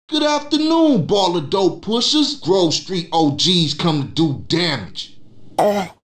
Good afternoon, baller dope pushers. Grove Street OGs come to do damage.